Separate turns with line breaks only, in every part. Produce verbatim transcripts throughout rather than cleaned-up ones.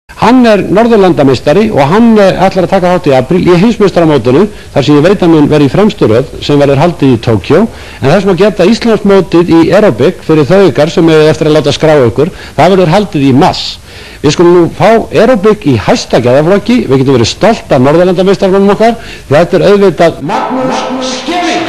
Hann er Norðurlandameistari og hann ætlar að taka þátt í apríl í heimsmeistaramótinu þar sem ég veit að mun verið í fremstu röð sem verður haldið í Tókjó, en þess að geta Íslandsmótið í aeróbik fyrir þau ykkar sem er eftir að láta skrá ykkur, það verður haldið í mars. Við skulum nú fá aeróbik í hæsta gæðaflokki, við getum verið stolt af Norðurlandameistarunum okkar, þetta er auðvitað Magnús Skeving.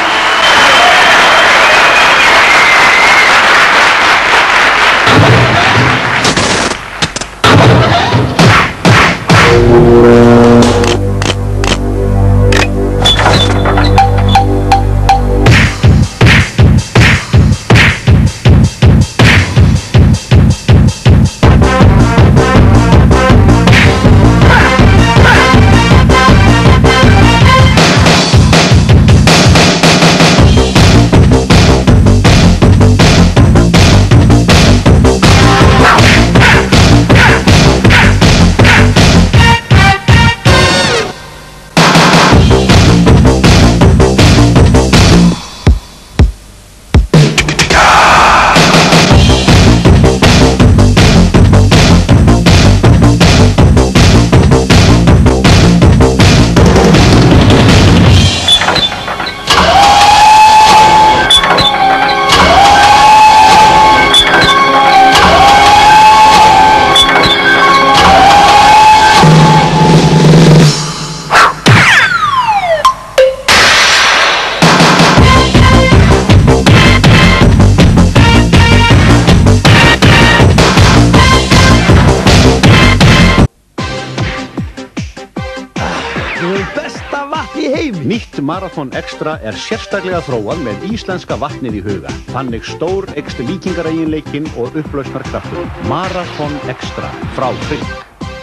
Nýtt Marathon Extra er sérstaklega þróað með íslenska vatnið í huga. Þannig stór eykst líkingareiginleikinn og upplausnarkraftur. Marathon Extra frá Trygg.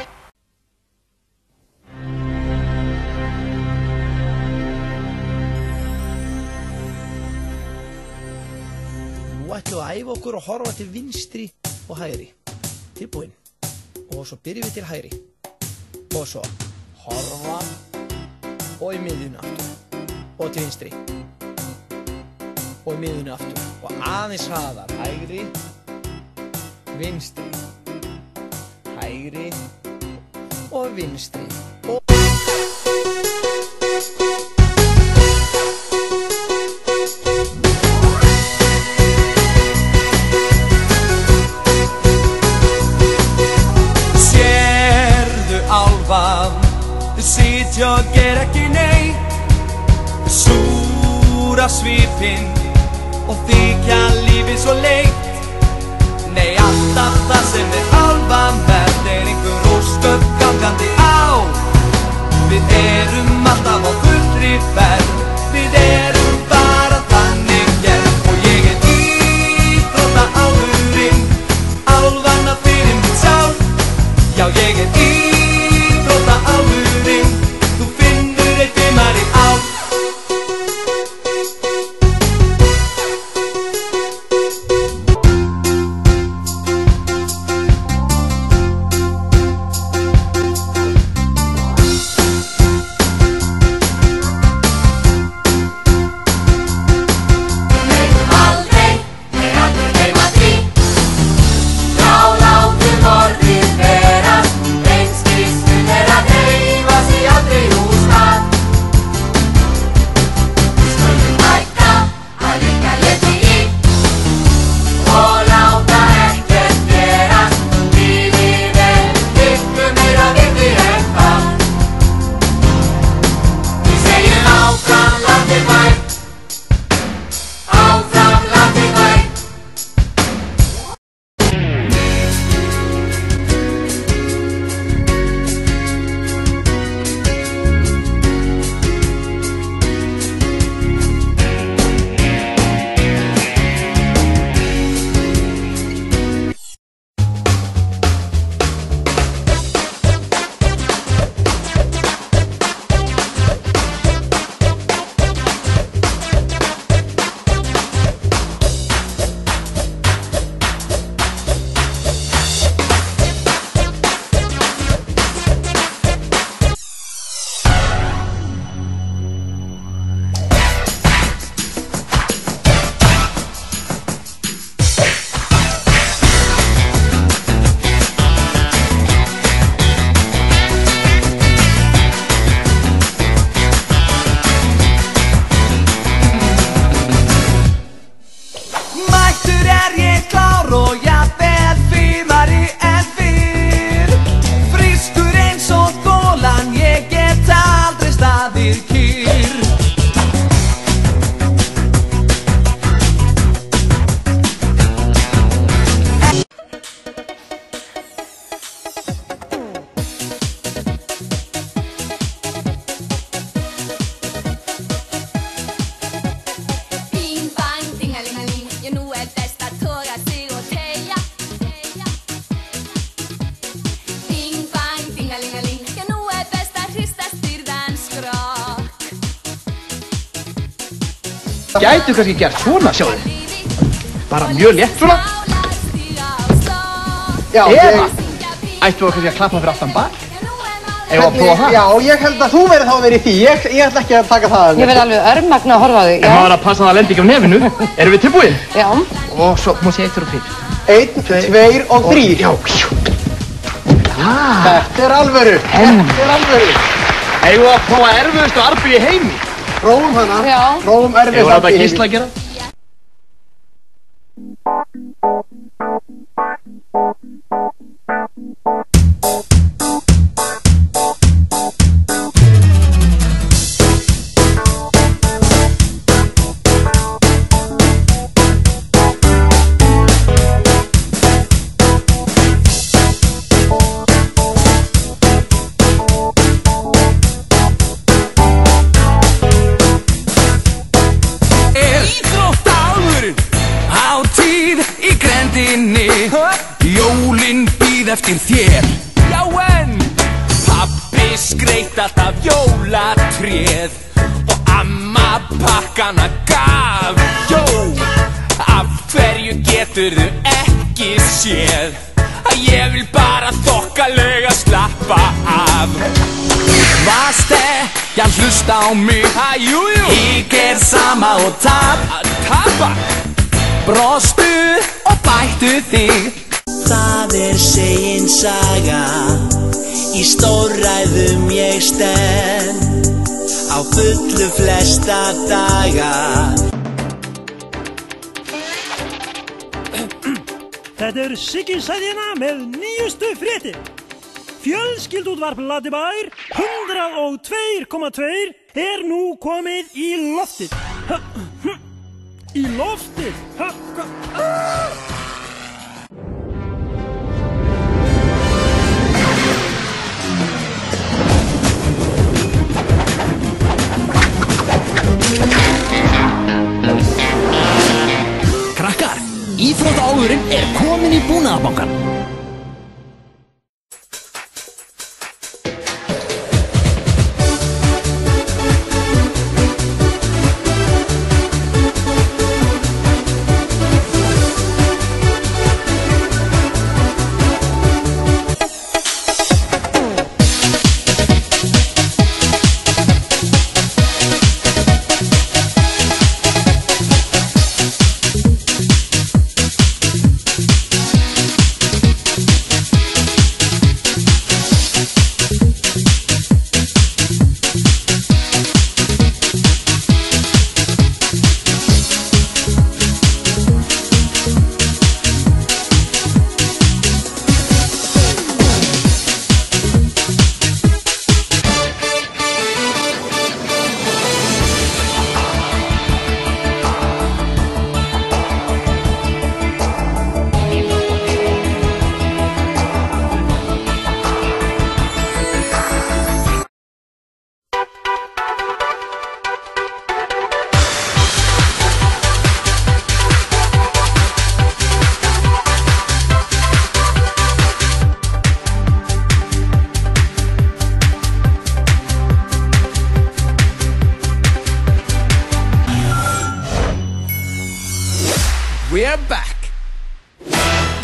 Nú ætlum við að æfa okkur og horfa til vinstri og hægri. Tilbúin. Og svo byrjum við til hægri. Og svo horfa. Og í miðjunni aftur og til vinstri og í miðjunni aftur og aðeins hraðar, hægri, vinstri, hægri og vinstri og
Sérðu álfan, sitja og gera ekki neitt, súra svipinn og þykja lífið svo leitt. Nei, alltaf það sem er álfan verð er einhver ósköp gangandi á. Við erum alltaf á fullri ferð, við erum bara þannig gerð. Og ég er íþróttaálfurinn, álfanna fyrir mitt sál. Já, ég er íþróttaálfurinn, þú finnur eitt fimmari á.
Nei, aldrei gleyma því. Já, látum orðið vera, gætu kannski gert svona, sjáðu. Bara mjög létt svona.
Já,
Eða,
ég...
ættu að kannski að klappa fyrir aftan bak. Ef að prófa það.
Já, ég held að þú verið þá að vera í því. Ég, ég ætla ekki að taka það að
Ég verð alveg örmagna að horfa á þig,
En maður að passa að það lendi ekki á nefinu. Erum við tilbúin?
Já.
Og svo má sé eitt fyrir fyrir.
Einn, tveir og þrír.
Já.
Þetta er alvöru. Þetta er alvöru.
Eigum við að prófa erfiðustu arfi í heimi?
Prófum hana.
Já.
Prófum
Eigum
erfiðustu
við að
arfi í
láta Gísla
heimi.
gera?
Jólin bíð eftir þér. Já en Pabbi skreytt alltaf jólatréð og amma pakkana gaf. Jó, af hverju geturðu ekki séð að ég vil bara þokkalega slappa af? Varst ekki að hlusta á mig? Ha, jú, jú. Ég er sama og tap. Að tapa? Brostu og bættu þig.
Það er segin saga, í stórræðum ég stend, á fullu flesta daga.
Þetta er Siggi Sæðina með nýjustu fréttir. Fjölskylduútvarp Ladibær hundrað og tvö komma tvö er nú komið í loftið. Í loftið?
Krakkar, íþróttaálfurinn er kominn í Búnaðarbankann. We're back.